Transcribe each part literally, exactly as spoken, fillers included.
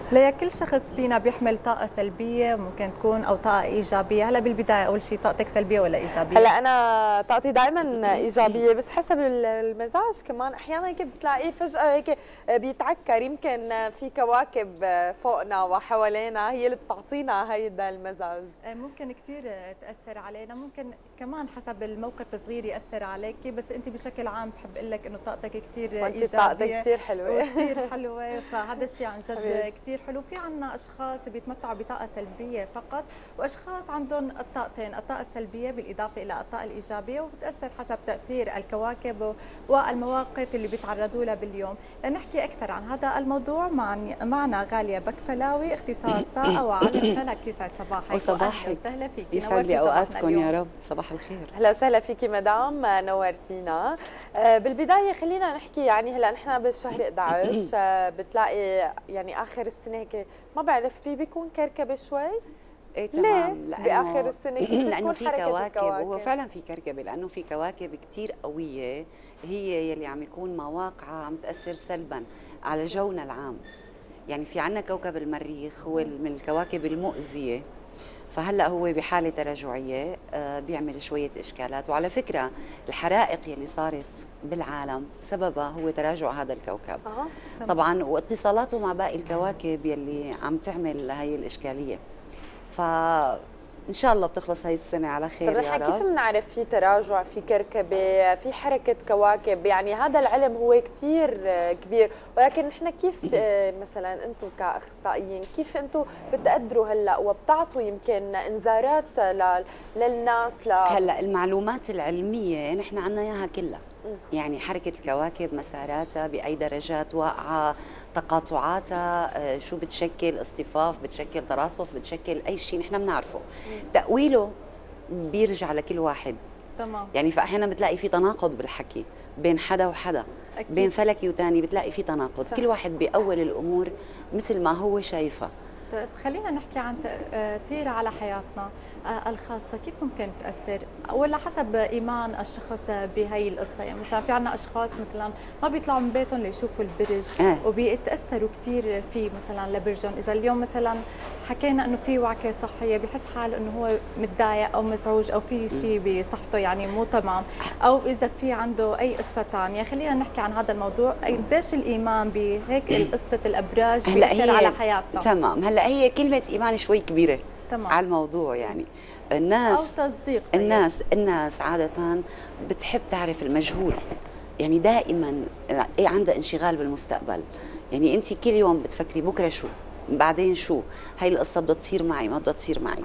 ليا كل شخص فينا بيحمل طاقة سلبية ممكن تكون أو طاقة إيجابية. هلا بالبداية أول شيء طاقتك سلبية ولا إيجابية؟ هلا انا طاقتي دائما ايجابيه، بس حسب المزاج كمان. احيانا هيك بتلاقيه فجاه هيك بيتعكر، يمكن في كواكب فوقنا وحوالينا هي اللي بتعطينا هيدا المزاج. ممكن كثير تأثر علينا، ممكن كمان حسب الموقف صغير يأثر عليك، بس أنت بشكل عام بحب أقول لك إنه طاقتك كثير وانت طاقتك إيجابية كثير حلوه وكثير حلوة، فهذا الشيء عن جد كثير حلو. في عنا أشخاص بيتمتعوا بطاقة سلبية فقط، وأشخاص عندهم الطاقتين، الطاقة السلبية بالإضافة إلى الطاقة الإيجابية، وبتأثر حسب تأثير الكواكب والمواقف اللي بيتعرضوا لها باليوم. لنحكي أكثر عن هذا الموضوع مع معنا غالية بكفلاوي، اختصاص طاقة وعالم فلك. يسعد صباحك وصباحك، وسهلا فيك، يسعد لي اوقاتكم يا رب. صباح الخير. اهلا وسهلا فيكي مدام، نورتينا. بالبدايه خلينا نحكي، يعني هلا نحن بالشهر احد عشر بتلاقي يعني اخر السنه هيك ما بعرف في بيكون كركبه شوي. ايه تمام، ليه باخر السنه لانه في كواكب، هو فعلا في كركبه، لانه في كواكب كثير قويه هي يلي عم يكون مواقعها عم تاثر سلبا على جونا العام. يعني في عندنا كوكب المريخ هو من الكواكب المؤذيه، فهلا هو بحاله تراجعيه بيعمل شويه اشكالات. وعلى فكره الحرائق يلي صارت بالعالم سببها هو تراجع هذا الكوكب آه. طبعا، واتصالاته مع باقي الكواكب يلي عم تعمل هاي الاشكاليه. فإن شاء الله بتخلص هاي السنة على خير يا رب. كيف بنعرف في تراجع، في كركبة، في حركة كواكب؟ يعني هذا العلم هو كثير كبير، ولكن نحن كيف مثلا أنتم كأخصائيين كيف أنتم بتقدروا هلا وبتعطوا يمكن إنذارات للناس؟ ل... هلا المعلومات العلمية نحن عنا إياها كلها، يعني حركة الكواكب، مساراتها، بأي درجات واقعة، تقاطعاتها، شو بتشكل، اصطفاف بتشكل، تراصف بتشكل، أي شيء نحن بنعرفه. تأويله بيرجع لكل واحد. تمام. يعني فأحيانا بتلاقي في تناقض بالحكي بين حدا وحدا، أكيد. بين فلكي وتاني بتلاقي في تناقض، صح. كل واحد بأول الأمور مثل ما هو شايفها. طيب خلينا نحكي عن تأثير على حياتنا الخاصة، كيف ممكن تأثر ولا حسب إيمان الشخص بهي القصة؟ يعني مثلا في عنا أشخاص مثلا ما بيطلعوا من بيتهم ليشوفوا البرج آه. وبيتأثروا كثير فيه مثلا لبرجهم. إذا اليوم مثلا حكينا إنه في وعكة صحية بحس حاله إنه هو متضايق أو مزعوج أو في شيء بصحته يعني مو تمام، أو إذا في عنده أي قصة ثانية. خلينا نحكي عن هذا الموضوع، قديش الإيمان بهيك قصة الأبراج بيأثر على حياتنا؟ تمام. هلا هي كلمة إيمان شوي كبيرة تمام. على الموضوع، يعني الناس أو تصديق. طيب. الناس الناس عادة بتحب تعرف المجهول، يعني دائما عندها انشغال بالمستقبل. يعني انت كل يوم بتفكري بكره شو، بعدين شو، هاي القصة بدها تصير معي ما بدها تصير معي.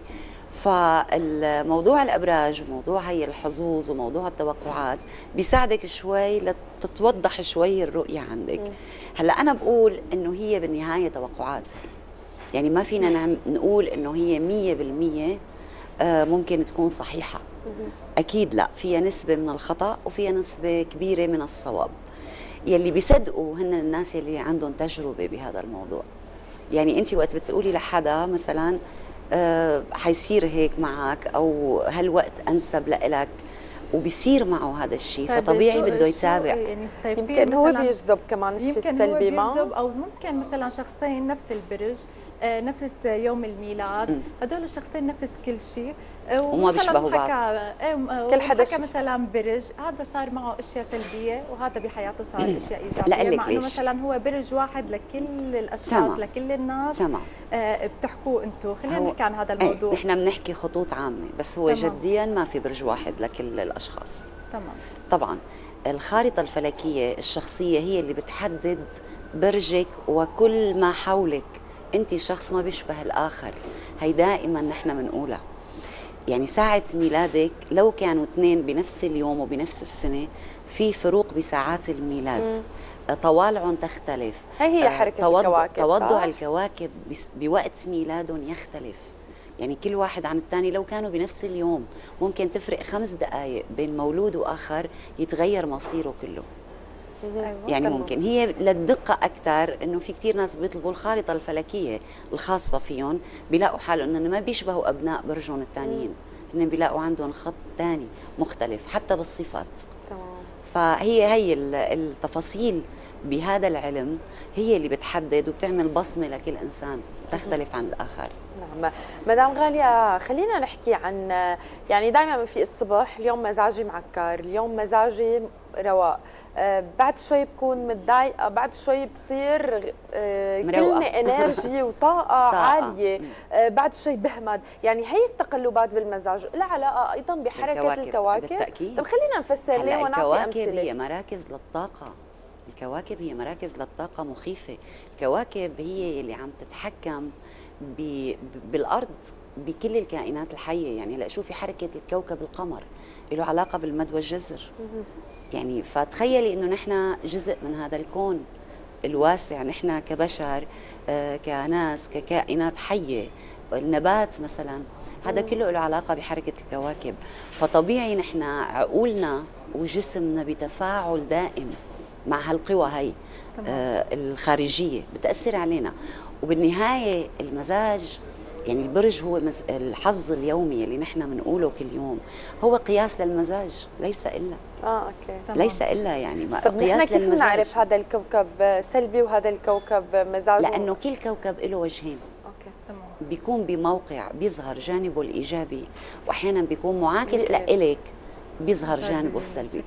فالموضوع الأبراج وموضوع هي الحظوظ وموضوع التوقعات بيساعدك شوي لتتوضح شوي الرؤية عندك. هلا أنا بقول إنه هي بالنهاية توقعات، يعني ما فينا نعم نقول إنه هي مية بالمية ممكن تكون صحيحة. أكيد لا، فيها نسبة من الخطأ وفيها نسبة كبيرة من الصواب. يلي بيصدقوا هن الناس يلي عندهم تجربة بهذا الموضوع. يعني أنت وقت بتقولي لحدا مثلا أه حيصير هيك معك أو هالوقت أنسب لإلك وبيصير معه هذا الشيء، فطبيعي بده يتابع. يعني طيب يمكن هو بيجذب كمان الشيء السلبي معه، او ممكن مثلا شخصين نفس البرج نفس يوم الميلاد، هدول الشخصين نفس كل شيء وما بيشبهوا بعض. كل حدا حكى مثلا برج هذا صار معه اشياء سلبيه وهذا بحياته صار اشياء ايجابيه، مع انه مثلا هو برج واحد لكل الاشخاص تمام. لكل الناس تمام. آه بتحكوا انتم. خلينا نحكي عن هذا الموضوع. ايه نحن بنحكي خطوط عامه، بس هو تمام. جديا ما في برج واحد لكل الاشخاص. تمام. طبعا الخارطه الفلكيه الشخصيه هي اللي بتحدد برجك وكل ما حولك. انت شخص ما بيشبه الاخر، هي دائما نحن بنقولها. يعني ساعة ميلادك لو كانوا اثنين بنفس اليوم وبنفس السنة في فروق بساعات الميلاد، مم. طوالعهم تختلف. هي هي حركة توضع الكواكب، توضع الكواكب بوقت ميلادهم يختلف. يعني كل واحد عن الثاني لو كانوا بنفس اليوم ممكن تفرق خمس دقائق بين مولود وآخر يتغير مصيره كله. أيوة. يعني تمام. ممكن هي للدقة أكثر، إنه في كثير ناس بيطلبوا الخارطة الفلكية الخاصة فيهم بيلاقوا حالهم إنه ما بيشبهوا أبناء برجهم الثانيين، إنهم بيلاقوا عندهم خط ثاني مختلف حتى بالصفات. تمام. فهي هي التفاصيل بهذا العلم هي اللي بتحدد وبتعمل بصمه لكل انسان تختلف عن الاخر. نعم. مدام غالية، خلينا نحكي عن، يعني دائما في الصبح اليوم مزاجي معكر، اليوم مزاجي رواق، آه بعد شوي بكون متضايقه، بعد شوي بصير آه كلمه انرجي وطاقه عاليه، آه بعد شوي بهمد، يعني هي التقلبات بالمزاج لها علاقه ايضا بحركه الكواكب, الكواكب. بالتاكيد. طب خلينا نفسر ليه ونعطي امثله. الكواكب هي مراكز للطاقه، الكواكب هي مراكز للطاقه مخيفه، الكواكب هي اللي عم تتحكم بالارض بكل الكائنات الحيه. يعني هلا شوفي حركه الكوكب القمر له علاقه بالمد والجزر، يعني فتخيلي انه نحن جزء من هذا الكون الواسع، نحن كبشر، آه كناس، ككائنات حيه، النبات مثلا، هذا كله له علاقه بحركه الكواكب. فطبيعي نحن عقولنا وجسمنا بتفاعل دائم مع هالقوى هي آه الخارجيه بتاثر علينا. وبالنهايه المزاج، يعني البرج هو الحظ اليومي اللي نحن بنقوله كل يوم، هو قياس للمزاج ليس الا. اه اوكي تمام. ليس الا يعني ما طب قياس كيف للمزاج. نعرف هذا الكوكب سلبي وهذا الكوكب مزاجه؟ لانه كل كوكب له وجهين. اوكي تمام. بيكون بموقع بيظهر جانبه الايجابي، واحيانا بيكون معاكس لإلك بيظهر جانبه السلبي.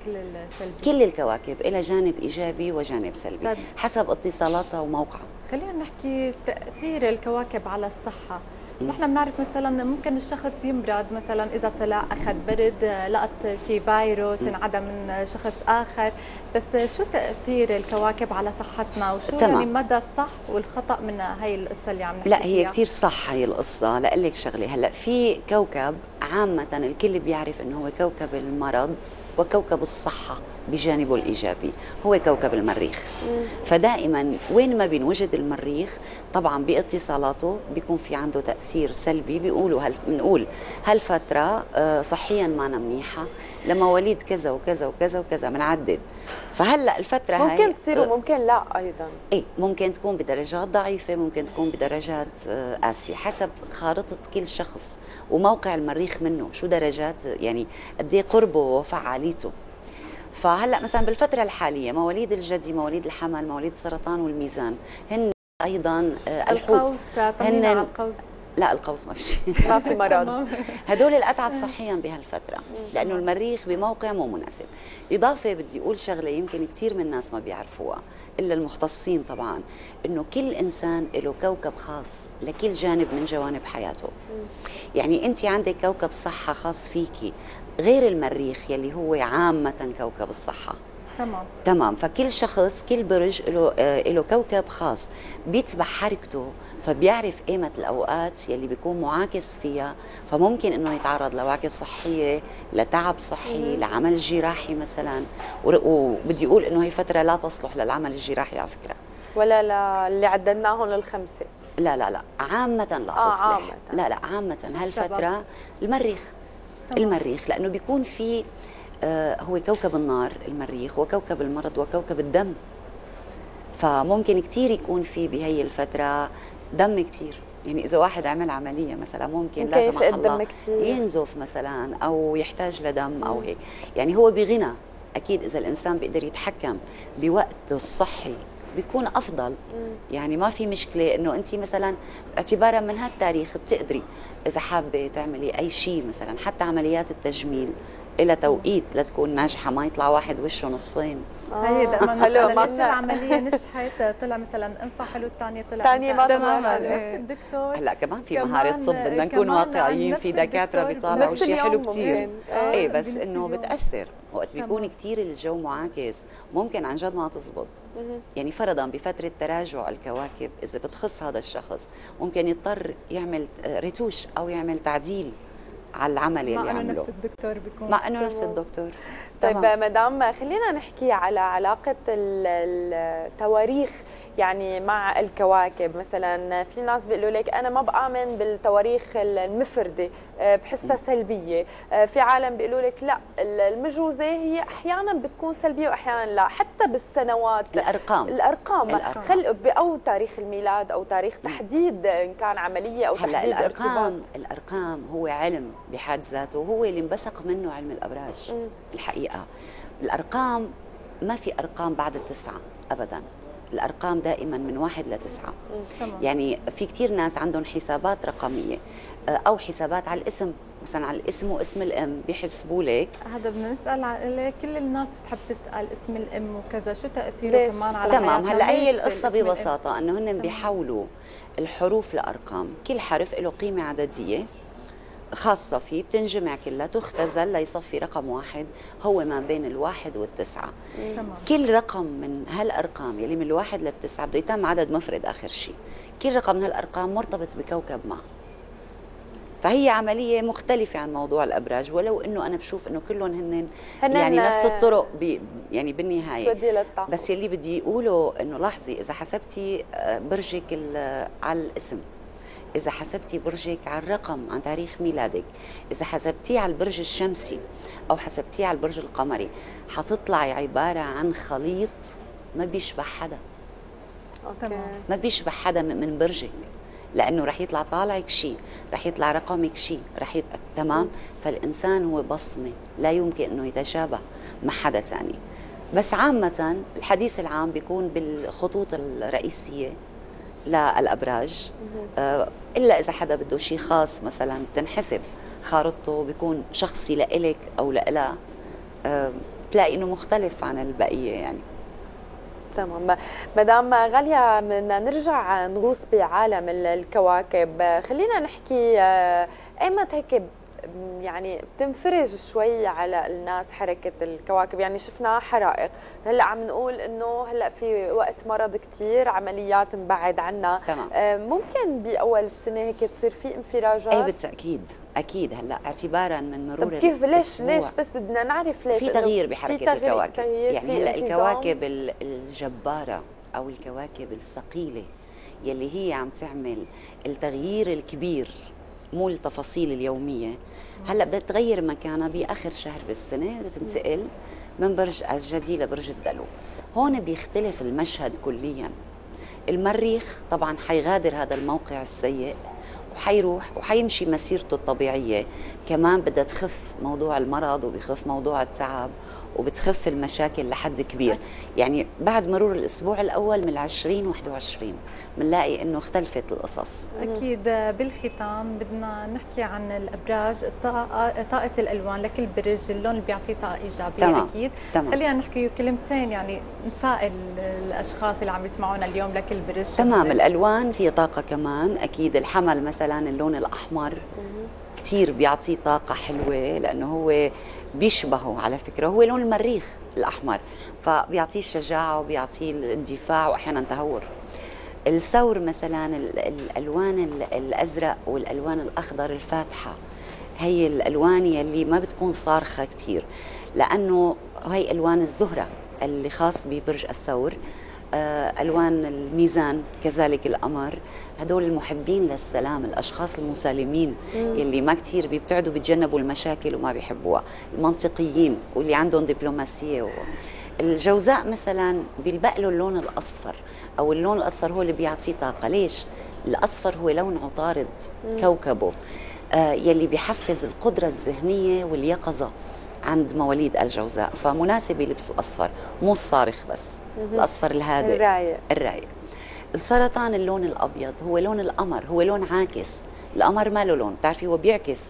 كل الكواكب لها جانب ايجابي وجانب سلبي طيب. حسب اتصالاتها وموقعها. خلينا نحكي تاثير الكواكب على الصحه. نحن بنعرف مثلا ممكن الشخص يمرض مثلا اذا طلع اخذ برد، لقط شيء فيروس انعدى من شخص اخر، بس شو تاثير الكواكب على صحتنا وشو تمام. يعني مدى الصح والخطا من هي القصه اللي عم نحكي لا هي كثير صح هي القصه. لاقول لك شغله، هلا في كوكب عامه الكل بيعرف انه هو كوكب المرض وكوكب الصحه بجانبه الايجابي، هو كوكب المريخ. مم. فدائما وين ما بينوجد المريخ طبعا باتصالاته بيكون في عنده تاثير سلبي. بيقولوا هل بنقول هالفتره صحيا ما أنا منيحه، لمواليد كذا وكذا وكذا وكذا بنعدد. فهلا الفتره ممكن هاي ممكن تصير وممكن لا ايضا. ايه ممكن تكون بدرجات ضعيفه، ممكن تكون بدرجات قاسيه، حسب خارطه كل شخص وموقع المريخ منه شو درجات، يعني قد ايه قربه وفعاليته. فهلا مثلا بالفتره الحاليه مواليد الجدي، مواليد الحمل، مواليد السرطان والميزان، هن ايضا الحوت، هن القوس. لا القوس ما في شيء ما في مرض. هدول الاتعب صحيا بهالفتره لانه المريخ بموقع مو مناسب. اضافه بدي اقول شغله يمكن كثير من الناس ما بيعرفوها الا المختصين طبعا، انه كل انسان له كوكب خاص لكل جانب من جوانب حياته. يعني انت عندك كوكب صحه خاص فيكي غير المريخ يلي هو عامه كوكب الصحه. تمام تمام. فكل شخص كل برج له آه له كوكب خاص بيتبع حركته، فبيعرف قيمه الاوقات يلي بيكون معاكس فيها، فممكن انه يتعرض لعواكس صحيه، لتعب صحي، لعمل جراحي مثلا. وبدي اقول انه هي فتره لا تصلح للعمل الجراحي على فكره، ولا اللي عددناهم الخمسه. لا لا لا عامه لا آه تصلح. عامة. لا لا عامه هالفتره المريخ. طبعا. المريخ لانه بيكون في آه هو كوكب النار المريخ، وكوكب المرض وكوكب الدم، فممكن كثير يكون في بهي الفترة دم كثير. يعني إذا واحد عمل عملية مثلا ممكن لا سمح الله ينزف مثلا أو يحتاج لدم أو هيك. يعني هو بغنى أكيد إذا الإنسان بيقدر يتحكم بوقته الصحي بيكون أفضل. يعني ما في مشكلة إنه أنت مثلا اعتبارا من هالتاريخ بتقدري إذا حابة تعملي أي شيء مثلا، حتى عمليات التجميل إلى توقيت لتكون ناجحة، ما يطلع واحد وشه نصين. هي دائما ليش العملية نجحت طلع مثلا انفع حلو، الثانية طلع ثانية ما تماما نفس الدكتور. هلا كمان في مهارة طب بدنا نكون واقعيين، في دكاترة بيطلعوا شيء حلو كثير. ايه بس انه بتأثر وقت بيكون كثير الجو معاكس ممكن عن جد ما تزبط. يعني فرضا بفترة تراجع الكواكب إذا بتخص هذا الشخص ممكن يضطر يعمل ريتوش أو يعمل تعديل على العمل اللي عمله، مع انه نفس الدكتور بيكون مع انه نفس الدكتور. طيب مدام خلينا نحكي على علاقه التواريخ يعني مع الكواكب؟ مثلا في ناس بيقولوا لك انا ما بآمن بالتواريخ المفردة، بحسها سلبية. في عالم بيقولوا لك لا، المجوزة هي احيانا بتكون سلبية واحيانا لا، حتى بالسنوات. الارقام الارقام, الأرقام. خل او تاريخ الميلاد او تاريخ تحديد ان كان عملية او هلا تحديد الارقام ارتباط. الارقام هو علم بحد ذاته، وهو اللي انبثق منه علم الابراج. م. الحقيقه الارقام ما في ارقام بعد التسعه ابدا، الارقام دائما من واحد لتسعه. تمام. يعني في كثير ناس عندهم حسابات رقميه او حسابات على الاسم، مثلا على الاسم واسم الام بيحسبوا لك. هذا بدنا نسال على كل الناس بتحب تسال اسم الام وكذا، شو تاثيره ليش؟ كمان على تمام. حياتنا؟ هلا هي ليش القصه الاسم ببساطه انه هن بيحولوا الحروف لارقام، كل حرف له قيمه عدديه خاصة فيه بتنجمع كلها تختزل ليصفي رقم واحد هو ما بين الواحد والتسعة. تمام. كل رقم من هالأرقام يلي من الواحد للتسعة بده يتم عدد مفرد آخر شيء، كل رقم من هالأرقام مرتبط بكوكب ما. فهي عملية مختلفة عن موضوع الأبراج، ولو إنه أنا بشوف إنه كلهم هن يعني نفس الطرق بي يعني بالنهاية. بس يلي بدي يقوله إنه لاحظي، إذا حسبتي برجك على الاسم، إذا حسبتي برجك على الرقم عن تاريخ ميلادك، إذا حسبتيه على البرج الشمسي أو حسبتيه على البرج القمري، حتطلعي عبارة عن خليط ما بيشبه حدا. تمام. ما بيشبه حدا من برجك، لأنه رح يطلع طالعك شيء، رح يطلع رقمك شيء، رح يت... تمام. فالإنسان هو بصمة لا يمكن أنه يتشابه مع حدا تاني. بس عامة الحديث العام بيكون بالخطوط الرئيسية للأبراج، آه إلا إذا حدا بده شيء خاص مثلا بتنحسب خارطته بيكون شخصي لإلك أو لإلها، آه تلاقي إنه مختلف عن البقية يعني. تمام. مدام غالية، بدنا نرجع نغوص بعالم الكواكب. خلينا نحكي ايمت هيك يعني بتنفرج شوي على الناس حركة الكواكب، يعني شفنا حرائق، هلا عم نقول انه هلا في وقت مرض كثير، عمليات مبعد عنا. تمام. ممكن باول السنة هيك تصير في انفراجات؟ ايه بالتاكيد اكيد. هلا اعتبارا من مرور طب كيف ليش ليش بس بدنا نعرف ليش في تغيير بحركة في تغيير الكواكب. تغيير يعني هلا الكواكب الجبارة او الكواكب الثقيلة يلي هي عم تعمل التغيير الكبير مو التفاصيل اليومية، هلا بدها تغير مكانها باخر شهر بالسنة، بدها تنتقل من برج الجدي لبرج الدلو. هون بيختلف المشهد كليا. المريخ طبعا حيغادر هذا الموقع السيء وحيروح وحيمشي مسيرته الطبيعية. كمان بدها تخف موضوع المرض وبيخف موضوع التعب وبتخف المشاكل لحد كبير. يعني بعد مرور الأسبوع الأول من العشرين واحد وعشرين بنلاقي إنه اختلفت القصص. أكيد. بالختام بدنا نحكي عن الأبراج، طاقة الألوان لكل برج، اللون اللي بيعطيه طاقة إيجابية. تمام. أكيد. تمام. خلينا نحكي كلمتين يعني نفائل الأشخاص اللي عم يسمعونا اليوم لكل برج. تمام. الألوان في طاقة كمان أكيد. الحمل مثلا اللون الأحمر كتير بيعطيه طاقة حلوة، لأنه هو بيشبهه على فكرة، هو لون المريخ الأحمر، فبيعطيه الشجاعة وبيعطيه الاندفاع وأحيانا تهور. الثور مثلا الألوان الأزرق والألوان الأخضر الفاتحة، هي الألوان يلي ما بتكون صارخة كتير، لأنه هي ألوان الزهرة اللي خاص ببرج الثور. ألوان الميزان كذلك القمر، هدول المحبين للسلام، الأشخاص المسالمين يلي ما كتير بيبتعدوا بيتجنبوا المشاكل وما بيحبوها، المنطقيين واللي عندهم دبلوماسية. و... الجوزاء مثلا بيلبق له اللون الأصفر، أو اللون الأصفر هو اللي بيعطيه طاقة. ليش؟ الأصفر هو لون عطارد كوكبه، آه يلي بيحفز القدرة الذهنية واليقظة عند مواليد الجوزاء، فمناسب يلبسوا أصفر، مو الصارخ بس، الأصفر الهادئ الرايق الرايق. السرطان اللون الأبيض هو لون القمر، هو لون عاكس. القمر ما له لون، بتعرفي هو بيعكس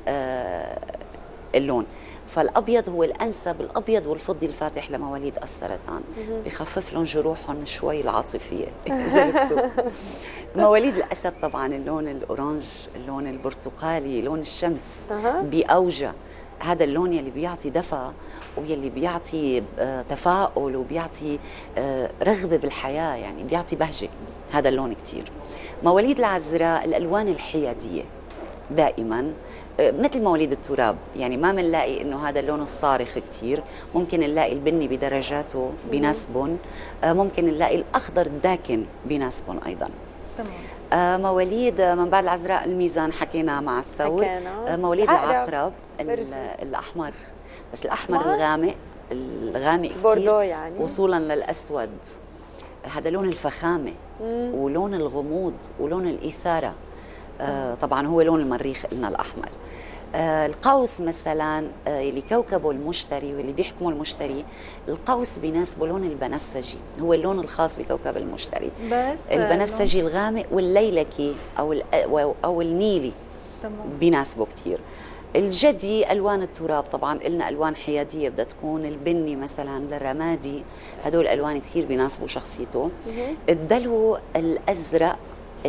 آه اللون، فالأبيض هو الأنسب، الأبيض والفضي الفاتح لمواليد السرطان، بخفف لهم جروحهم شوي العاطفية إذا لبسوا. مواليد الأسد طبعا اللون الأورانج، اللون البرتقالي، لون الشمس بأوجه، هذا اللون يلي بيعطي دفى ويلي بيعطي تفاؤل وبيعطي رغبة بالحياة، يعني بيعطي بهجة، هذا اللون كتير. مواليد العذراء الألوان الحيادية، دائما مثل مواليد التراب، يعني ما بنلاقي انه هذا اللون الصارخ كثير، ممكن نلاقي البني بدرجاته بيناسبهم، ممكن نلاقي الاخضر الداكن بيناسبهم ايضا. تمام. مواليد من بعد العذراء الميزان حكينا مع الثور. حكينا. مواليد العقرب الاحمر، بس الاحمر أحمر. الغامق الغامق كثير يعني. وصولا للاسود، هذا لون الفخامه مم. ولون الغموض ولون الاثاره. آه طبعا هو لون المريخ قلنا الاحمر. آه القوس مثلا آه اللي كوكبه المشتري واللي بيحكمه المشتري، القوس بيناسبه لون البنفسجي، هو اللون الخاص بكوكب المشتري. بس البنفسجي لون. الغامق والليلكي او او النيلي تمام. بيناسبه كثير. الجدي الوان التراب، طبعا قلنا الوان حياديه بدها تكون، البني مثلا للرمادي، هدول الوان كثير بيناسبوا شخصيته. الدلو الازرق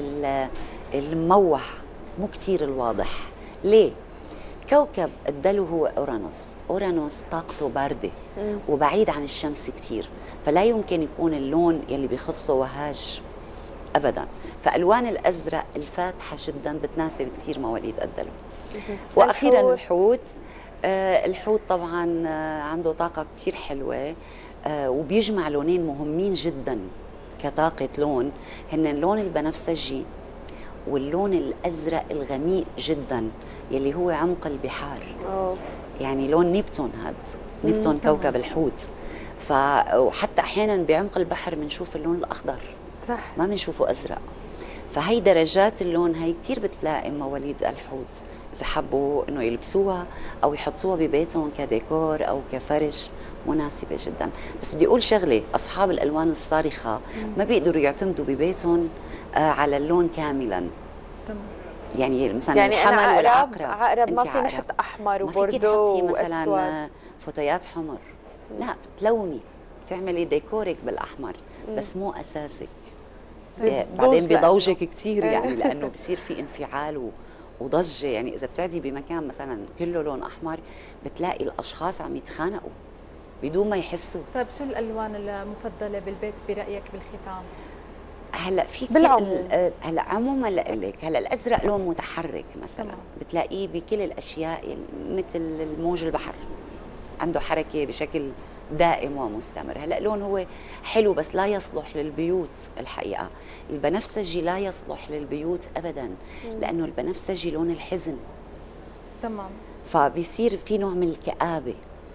المموح مو كثير الواضح. ليه؟ كوكب الدلو هو اورانوس، اورانوس طاقته بارده وبعيد عن الشمس كثير، فلا يمكن يكون اللون يلي بيخصه وهاج ابدا. فالوان الازرق الفاتحه جدا بتناسب كثير مواليد الدلو. واخيرا الحوت. آه الحوت طبعا آه عنده طاقه كثير حلوه، آه وبيجمع لونين مهمين جدا كطاقه لون، هن اللون البنفسجي واللون الازرق الغميق جدا يلي هو عمق البحار. أوه. يعني لون نبتون، هذا نبتون كوكب الحوت. ف وحتى احيانا بعمق البحر بنشوف اللون الاخضر صح، ما بنشوفه ازرق. فهي درجات اللون هي كثير بتلائم مواليد الحوت، اذا حبوا انه يلبسوها او يحطوها ببيتهم كديكور او كفرش مناسبه جدا. بس بدي اقول شغله، اصحاب الالوان الصارخه ما بيقدروا يعتمدوا ببيتهم آه على اللون كاملا. تمام. يعني مثلا يعني الحمل والعقرب، عقرب ما فيني احط احمر وبوردو واسود، مثلا فوتيات حمر، لا بتلوني بتعملي ديكورك بالاحمر بس مو اساسك. بعدين بيضوجك كثير يعني، لانه بصير في انفعال و وضجه. يعني اذا بتعدي بمكان مثلا كله لون احمر بتلاقي الاشخاص عم يتخانقوا بدون ما يحسوا. طيب شو الالوان المفضله بالبيت برايك بالختام؟ هلا في كثير. هلا عموما لك هلا الازرق لون متحرك مثلا طبعا. بتلاقيه بكل الاشياء، مثل الموج البحر عنده حركه بشكل دائم ومستمر. هلا لون هو حلو بس لا يصلح للبيوت الحقيقه. البنفسجي لا يصلح للبيوت ابدا، لانه البنفسجي لون الحزن. تمام. فبيصير في نوع من الكآبه.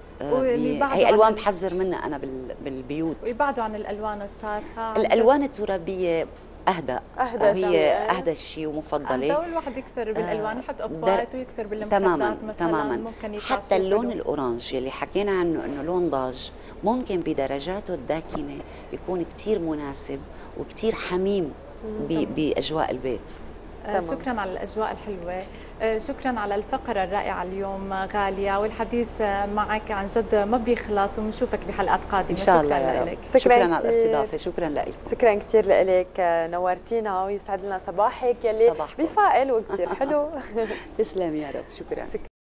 هي الوان بحذر منها انا بالبيوت. ويبعدوا عن الالوان الصارخه. الالوان الترابيه اهدى اهدى وهي اهدى شيء ومفضله. اهدى، والواحد يكسر بالالوان، يحط اوف وايت ويكسر بالمخدات تماما مثلا. تماما. ممكن حتى اللون حلو. الاورانج يلي حكينا عنه انه لون ضاج، ممكن بدرجاته الداكنه يكون كثير مناسب وكثير حميم باجواء البيت. آه شكرا على الاجواء الحلوه، آه شكرا على الفقره الرائعه اليوم غاليه، والحديث معك عن جد ما بيخلص، ونشوفك بحلقات قادمه. ان شاء الله يا رب. شكرا, شكرا على الاستضافه. شكرا لك. شكرا كثير لك، نورتينا ويسعد لنا صباحك يلي بفائل وكثير حلو. تسلمي يا رب. شكرا.